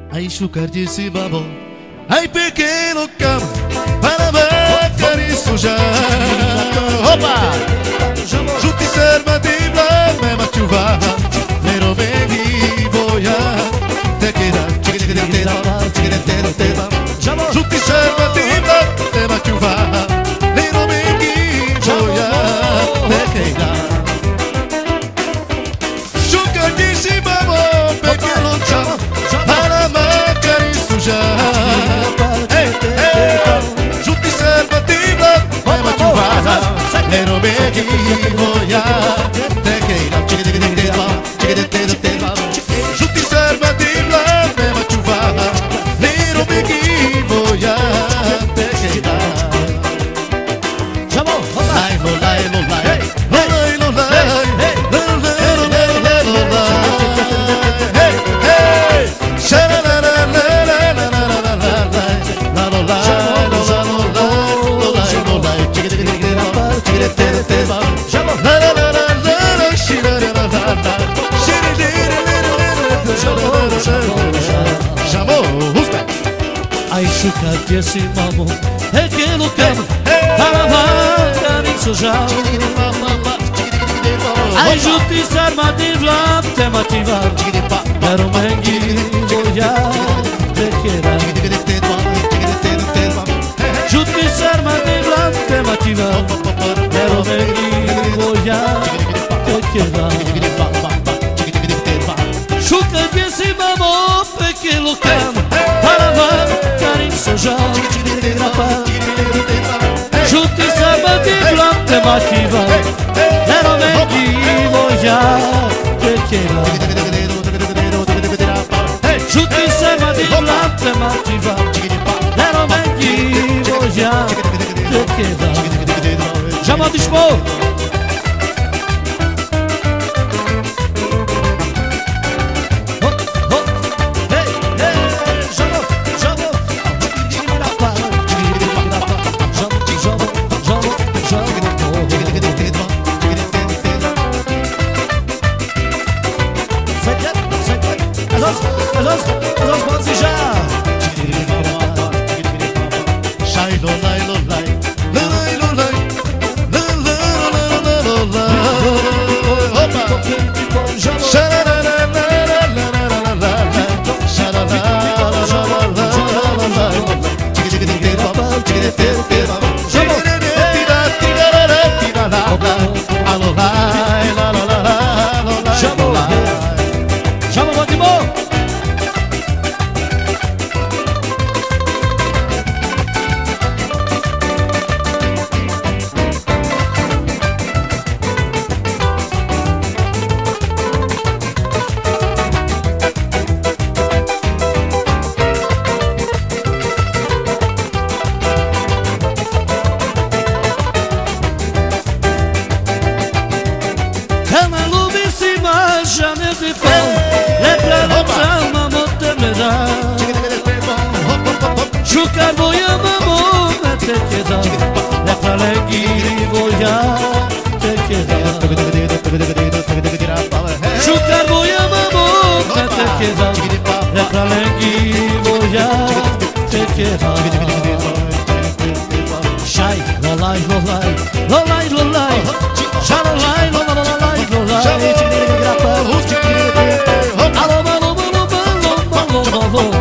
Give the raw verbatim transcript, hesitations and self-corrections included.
Aici lugar de Zimbabwe, ai pequeno campo para vacar e sujar. Opa! Justiça matimba, me machuva, mero bem voia, te queda, te queda, te queda, te queda. Justiça matimba, me machuva, mero bem voia, te queda. Lugar de Zimbabwe, pequeno campo para vacar e sujar. Hey, hey, justiça matimba, me machuva, mero bem voia, te queda, te queda, te queda, te queda. Justiça matimba, me machuva, mero bem voia, te queda. Lolai, lolai, lolai, lolai, lolai. Aici de Zimbabwe, pequeno campo para vacar e sujar. Ai justiça armadilha, te motivar, quero menguilhar, te querer. Justiça armadilha, te motivar, quero menguilhar, te querer. Chuca de Zimbabwe, pequeno campo para vacar e sujar. Justiça armadilha, te motivar, quero menguilhar, te querer. Justiça armadilha, te motivar, quero menguilhar, te querer. Já me dispor. Chucar voia mamô, te queda, é pra legui voia, te queda. Chucar voia mamô, te queda, é pra legui voia, te queda. Shai, lolai, lolai, lolai, lolai, shalolai, lolai, lolai. Alô, alô, alô, alô, alô, alô.